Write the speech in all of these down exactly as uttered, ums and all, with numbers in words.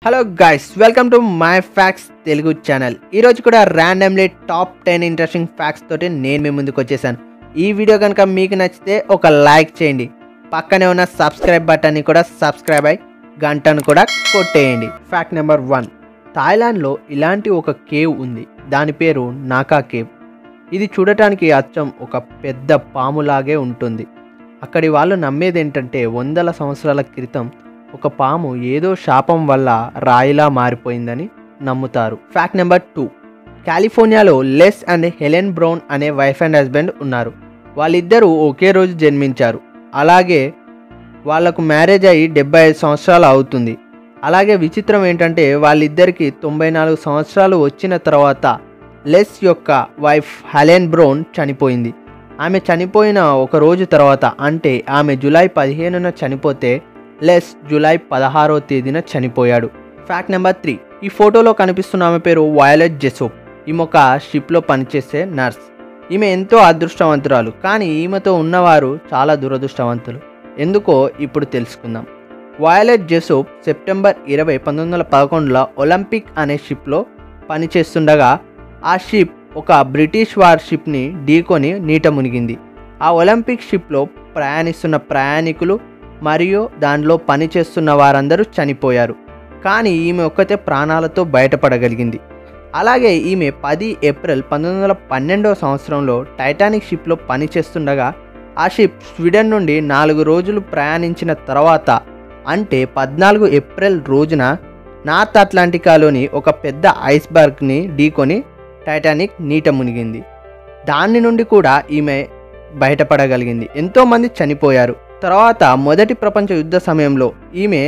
Hello guys, welcome to my facts Telugu channel. ఈరోజు కూడా randomly top ten interesting facts తోటి నేను మీ ముందుకు వచ్చేసాను. ఈ వీడియో కనుక మీకు నచ్చితే ఒక లైక్ చేయండి, పక్కనే ఉన్న సబ్స్క్రైబ్ బటన్ని కూడా సబ్స్క్రైబ్ అయ్యి గంటను కూడా కొట్టేయండి. ఫ్యాక్ట్ నెంబర్ వన్, థాయిలాండ్లో ఇలాంటి ఒక కేవ్ ఉంది. దాని పేరు నాకా కేవ్. ఇది చూడటానికి అచ్చం ఒక పెద్ద పాములాగే ఉంటుంది. అక్కడి వాళ్ళు నమ్మేది ఏంటంటే వందల సంవత్సరాల క్రితం ఒక పాము ఏదో శాపం వల్ల రాయిలా మారిపోయిందని నమ్ముతారు. ఫ్యాక్ట్ నెంబర్ టూ, కాలిఫోర్నియాలో లెస్ అండ్ హెలెన్ బ్రౌన్ అనే వైఫ్ అండ్ హస్బెండ్ ఉన్నారు. వాళ్ళిద్దరూ ఒకే రోజు జన్మించారు. అలాగే వాళ్లకు మ్యారేజ్ అయ్యి డెబ్బై ఐదు సంవత్సరాలు అవుతుంది. అలాగే విచిత్రం ఏంటంటే వాళ్ళిద్దరికి తొంభై నాలుగు సంవత్సరాలు వచ్చిన తర్వాత లెస్ యొక్క వైఫ్ హెలెన్ బ్రౌన్ చనిపోయింది. ఆమె చనిపోయిన ఒక రోజు తర్వాత, అంటే ఆమె జూలై పదిహేనున చనిపోతే లెస్ జూలై పదహారవ తేదీన చనిపోయాడు. ఫ్యాక్ట్ నెంబర్ త్రీ, ఈ ఫోటోలో కనిపిస్తున్న ఆమె పేరు వయోలెట్ జెసోప్. ఈమె ఒక షిప్లో పనిచేసే నర్స్. ఈమె ఎంతో అదృష్టవంతురాలు, కానీ ఈమెతో ఉన్నవారు చాలా దురదృష్టవంతులు. ఎందుకో ఇప్పుడు తెలుసుకుందాం. వయోలెట్ జెసోప్ సెప్టెంబర్ ఇరవై పంతొమ్మిది వందల పదకొండులో ఒలింపిక్ అనే షిప్లో పనిచేస్తుండగా ఆ షిప్ ఒక బ్రిటిష్ వార్ షిప్ని ఢీకొని నీట మునిగింది. ఆ ఒలింపిక్ షిప్లో ప్రయాణిస్తున్న ప్రయాణికులు మరియు దానిలో పనిచేస్తున్న వారందరూ చనిపోయారు. కానీ ఈమె ఒక్కతే ప్రాణాలతో బయటపడగలిగింది. అలాగే ఈమె పది ఏప్రిల్ పంతొమ్మిది వందల పన్నెండవ సంవత్సరంలో టైటానిక్ షిప్లో పనిచేస్తుండగా ఆ షిప్ స్వీడన్ నుండి నాలుగు రోజులు ప్రయాణించిన తర్వాత, అంటే పద్నాలుగు ఏప్రిల్ రోజున నార్త్ అట్లాంటికాలోని ఒక పెద్ద ఐస్బర్గ్ని ఢీకొని టైటానిక్ నీట మునిగింది. దాని నుండి కూడా ఈమె బయటపడగలిగింది. ఎంతోమంది చనిపోయారు. తర్వాత మొదటి ప్రపంచ యుద్ధ సమయంలో ఈమె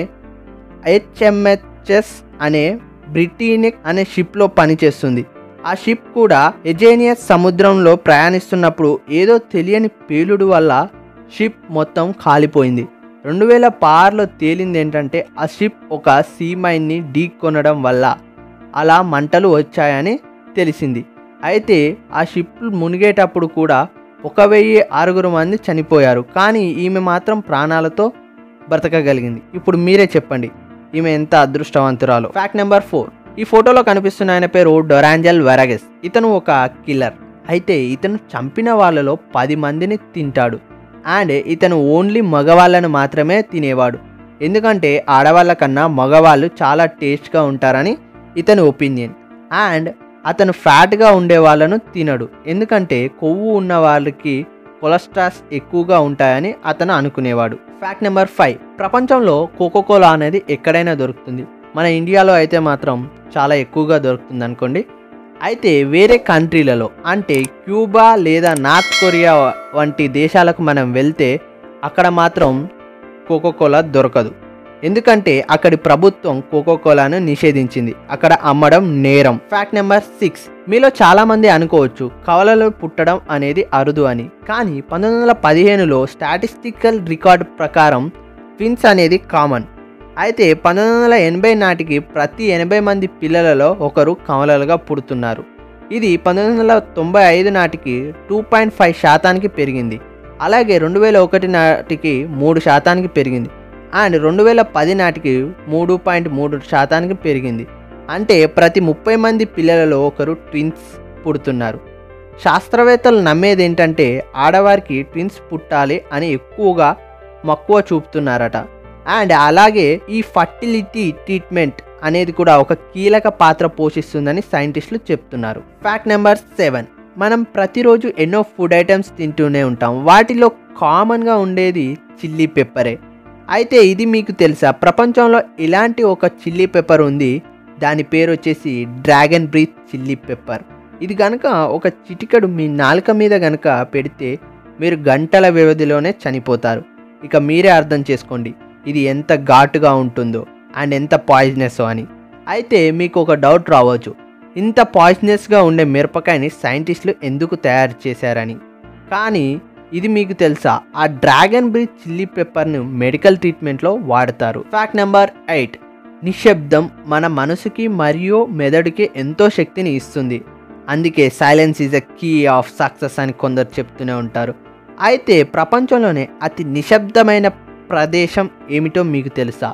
హెచ్ఎంహెచ్ఎస్ అనే బ్రిటానిక్ అనే షిప్లో పనిచేస్తుంది. ఆ షిప్ కూడా ఎజేనియస్ సముద్రంలో ప్రయాణిస్తున్నప్పుడు ఏదో తెలియని పేలుడు వల్ల షిప్ మొత్తం కాలిపోయింది. రెండు వేల పదహారులో తేలింది ఏంటంటే ఆ షిప్ ఒక సీ మైన్ని ఢీకొనడం వల్ల అలా మంటలు వచ్చాయని తెలిసింది. అయితే ఆ షిప్ మునిగేటప్పుడు కూడా ఒక వెయ్యి ఆరుగురు మంది చనిపోయారు, కానీ ఈమె మాత్రం ప్రాణాలతో బ్రతకగలిగింది. ఇప్పుడు మీరే చెప్పండి ఈమె ఎంత అదృష్టవంతురాలో. ఫ్యాక్ట్ నెంబర్ ఫోర్, ఈ ఫోటోలో కనిపిస్తున్న ఆయన పేరు డొరాంజెల్ వెరగెస్. ఇతను ఒక కిల్లర్. అయితే ఇతను చంపిన వాళ్ళలో పది మందిని తింటాడు. అండ్ ఇతను ఓన్లీ మగవాళ్ళను మాత్రమే తినేవాడు, ఎందుకంటే ఆడవాళ్ళ కన్నా మగవాళ్ళు చాలా టేస్ట్గా ఉంటారని ఇతని ఒపీనియన్. అండ్ అతను ఫ్యాట్గా ఉండే వాళ్ళను తినడు, ఎందుకంటే కొవ్వు ఉన్న వాళ్ళకి కొలెస్ట్రాల్స్ ఎక్కువగా ఉంటాయని అతను అనుకునేవాడు. ఫ్యాక్ట్ నెంబర్ ఫైవ్, ప్రపంచంలో కోకోకోలా అనేది ఎక్కడైనా దొరుకుతుంది. మన ఇండియాలో అయితే మాత్రం చాలా ఎక్కువగా దొరుకుతుంది అనుకోండి. అయితే వేరే కంట్రీలలో, అంటే క్యూబా లేదా నార్త్ కొరియా వంటి దేశాలకు మనం వెళ్తే అక్కడ మాత్రం కోకోకోలా దొరకదు, ఎందుకంటే అక్కడి ప్రభుత్వం కోకోకోలాను నిషేధించింది. అక్కడ అమ్మడం నేరం. ఫ్యాక్ట్ నెంబర్ సిక్స్, మీలో చాలా మంది అనుకోవచ్చు కవలలు పుట్టడం అనేది అరుదు అని, కానీ పంతొమ్మిది వందల పదిహేనులో స్టాటిస్టికల్ రికార్డు ప్రకారం ట్విన్స్ అనేది కామన్. అయితే పంతొమ్మిది వందల ఎనభై నాటికి ప్రతి ఎనభై మంది పిల్లలలో ఒకరు కవలలుగా పుడుతున్నారు. ఇది పంతొమ్మిది వందల తొంభై ఐదు నాటికి టూ పాయింట్ ఫైవ్ శాతానికి పెరిగింది. అలాగే రెండు వేల ఒకటి నాటికి మూడు శాతానికి పెరిగింది. అండ్ రెండు వేల పది నాటికి మూడు పాయింట్ మూడు శాతానికి పెరిగింది. అంటే ప్రతి ముప్పై మంది పిల్లలలో ఒకరు ట్విన్స్ పుడుతున్నారు. శాస్త్రవేత్తలు నమ్మేది ఏంటంటే ఆడవారికి ట్విన్స్ పుట్టాలి అని ఎక్కువగా మక్కువ చూపుతున్నారట. అండ్ అలాగే ఈ ఫర్టిలిటీ ట్రీట్మెంట్ అనేది కూడా ఒక కీలక పాత్ర పోషిస్తుందని సైంటిస్టులు చెప్తున్నారు. ఫ్యాక్ట్ నెంబర్ సెవెన్, మనం ప్రతిరోజు ఎన్నో ఫుడ్ ఐటమ్స్ తింటూనే ఉంటాం. వాటిలో కామన్గా ఉండేది చిల్లీ పెప్పరే. అయితే ఇది మీకు తెలుసా, ప్రపంచంలో ఇలాంటి ఒక చిల్లీ పెప్పర్ ఉంది. దాని పేరు వచ్చేసి డ్రాగన్ బ్రీత్ చిల్లీ పెప్పర్. ఇది కనుక ఒక చిటికెడు మీ నాలుక మీద కనుక పెడితే మీరు గంటల వ్యవధిలోనే చనిపోతారు. ఇక మీరే అర్థం చేసుకోండి ఇది ఎంత ఘాటుగా ఉంటుందో అండ్ ఎంత పాయిజనస్ అని. అయితే మీకు ఒక డౌట్ రావచ్చు, ఇంత పాయిజనస్గా ఉండే మిరపకాయని సైంటిస్టులు ఎందుకు తయారు చేశారని. కానీ ఇది మీకు తెలుసా, ఆ డ్రాగన్ బ్రీత్ చిల్లీ పెప్పర్ను మెడికల్ ట్రీట్మెంట్లో వాడతారు. ఫ్యాక్ట్ నెంబర్ ఎయిట్, నిశ్శబ్దం మన మనసుకి మరియు మెదడుకి ఎంతో శక్తిని ఇస్తుంది. అందుకే silence is a key of success అని కొందరు చెప్తూనే ఉంటారు. అయితే ప్రపంచంలోనే అతి నిశ్శబ్దమైన ప్రదేశం ఏమిటో మీకు తెలుసా?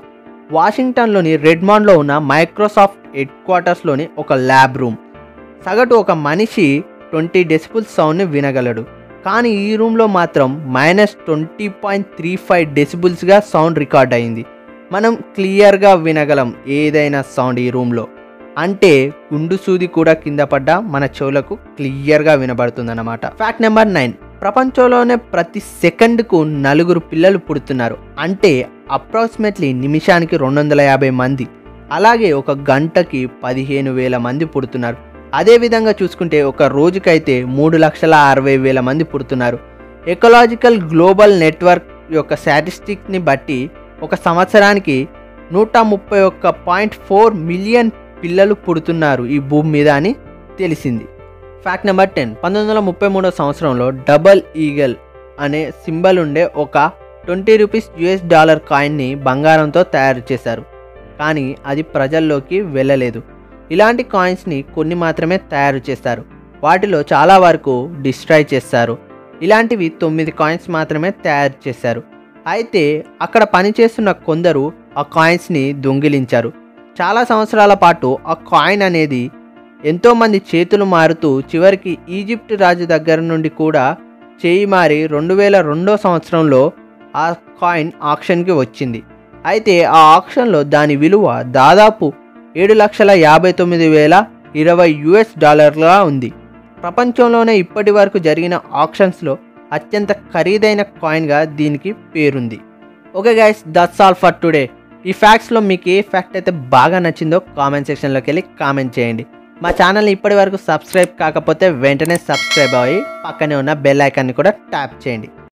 వాషింగ్టన్లోని రెడ్మాండ్లో ఉన్న మైక్రోసాఫ్ట్ హెడ్ క్వార్టర్స్లోని ఒక ల్యాబ్ రూమ్. సగటు ఒక మనిషి ట్వంటీ డెసిబుల్స్ సౌండ్ని వినగలడు. కానీ ఈ రూమ్లో మాత్రం minus twenty point three five డెసిబుల్స్గా సౌండ్ రికార్డ్ అయింది. మనం క్లియర్గా వినగలం ఏదైనా సౌండ్ ఈ రూమ్లో. అంటే గుండు సూది కూడా కింద పడ్డా మన చెవులకు క్లియర్గా వినబడుతుందన్నమాట. Fact number nine. ప్రపంచంలోనే ప్రతి సెకండ్కు నలుగురు పిల్లలు పుడుతున్నారు. అంటే అప్రాక్సిమేట్లీ నిమిషానికి రెండు వందల యాభై మంది. అలాగే ఒక గంటకి పదిహేను వేల మంది పుడుతున్నారు. అదేవిధంగా చూసుకుంటే ఒక రోజుకైతే మూడు లక్షల అరవై వేల మంది పుడుతున్నారు. ఎకలాజికల్ గ్లోబల్ నెట్వర్క్ యొక్క స్టాటిస్టిక్స్ని బట్టి ఒక సంవత్సరానికి నూట ముప్పై ఒక్క పాయింట్ ఫోర్ మిలియన్ పిల్లలు పుడుతున్నారు ఈ భూమి మీద అని తెలిసింది. Fact number ten. పంతొమ్మిది వందల ముప్పై మూడో సంవత్సరంలో డబల్ ఈగల్ అనే సింబల్ ఉండే ఒక ట్వంటీ రూపీస్ యుఎస్ డాలర్ కాయిన్ని బంగారంతో తయారు చేశారు. కానీ అది ప్రజల్లోకి వెళ్ళలేదు. ఇలాంటి కాయిన్స్ని కొన్ని మాత్రమే తయారు చేస్తారు. వాటిలో చాలా వరకు డిస్ట్రాయ్ చేస్తారు. ఇలాంటివి తొమ్మిది కాయిన్స్ మాత్రమే తయారు చేశారు. అయితే అక్కడ పనిచేస్తున్న కొందరు ఆ కాయిన్స్ని దొంగిలించారు. చాలా సంవత్సరాల పాటు ఆ కాయిన్ అనేది ఎంతోమంది చేతులు మారుతూ చివరికి ఈజిప్ట్ రాజు దగ్గర నుండి కూడా చేయి మారి రెండు వేల రెండో సంవత్సరంలో ఆ కాయిన్ ఆక్షన్కి వచ్చింది. అయితే ఆ ఆక్షన్లో దాని విలువ దాదాపు ఏడు లక్షల యాభై తొమ్మిది వేల ఇరవై యుఎస్ డాలర్గా ఉంది. ప్రపంచంలోనే ఇప్పటి వరకు జరిగిన ఆక్షన్స్లో అత్యంత ఖరీదైన కాయిన్గా దీనికి పేరుంది. Okay guys, that's all for today. ఈ ఫ్యాక్ట్స్లో మీకు ఏ ఫ్యాక్ట్ అయితే బాగా నచ్చిందో కామెంట్ సెక్షన్లోకి వెళ్ళి కామెంట్ చేయండి. మా ఛానల్ని ఇప్పటి వరకు సబ్స్క్రైబ్ కాకపోతే వెంటనే సబ్స్క్రైబ్ అయ్యి పక్కనే ఉన్న బెల్ ఐకాన్ని కూడా ట్యాప్ చేయండి.